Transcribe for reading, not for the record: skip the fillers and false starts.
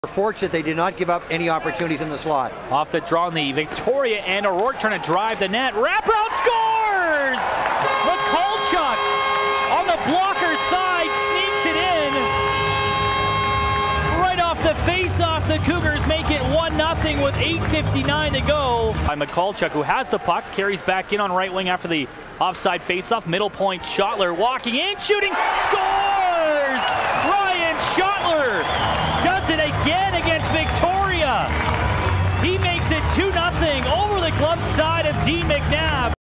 Fortunate they did not give up any opportunities in the slot. Off the draw on the Victoria and O'Rourke trying to drive the net. Wraparound scores! Mikhalchuk on the blocker side sneaks it in. Right off the face-off, the Cougars make it 1-0 with 8:59 to go. By Mikhalchuk, who has the puck, carries back in on right wing after the offside face-off. Middle point, Schottler walking in, shooting, scores! Ryan Schottler does it again against Victoria. He makes it 2-0 over the glove side of Dean McNabb.